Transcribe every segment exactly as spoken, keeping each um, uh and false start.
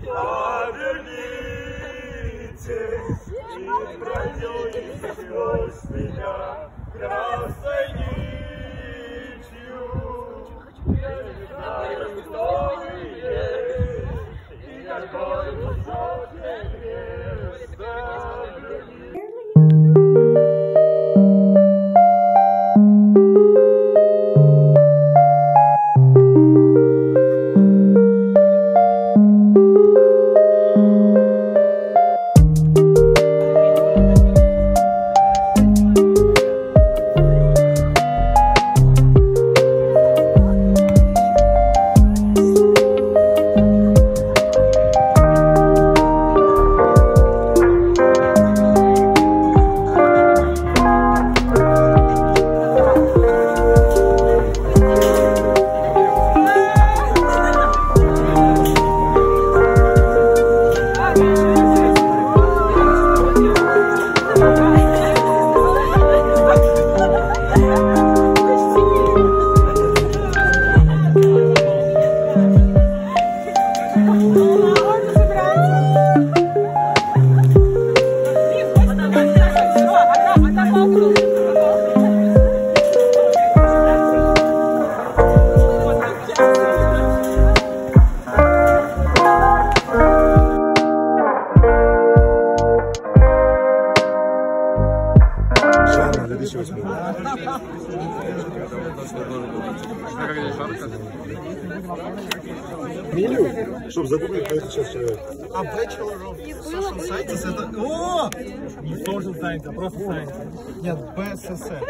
Повернитесь и пройдете сквозь меня красной нитью. Я не знаю, кто вы есть и какой высокий крест оберни. Милю, чтобы загуглить, кто это сейчас человек. А Bachelor of Social Sciences это... О! Не Social Science, а просто Science. Нет, бэ эс эс эр.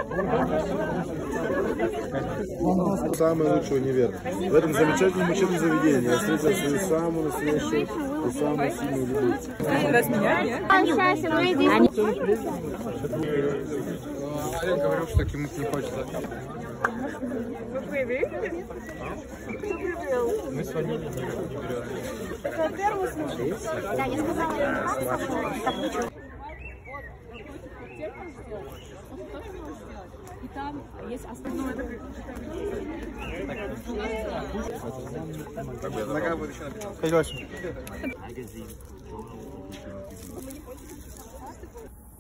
Самый лучший универ. В этом замечательном учебном заведении я встретил свою самую настоящую и самую сильную любовь. Я говорил, что ему не хочется. Мы с вами не берем. Это первый случай. Да, я сказала, так ничего. И там есть основное. Нога будет еще написана.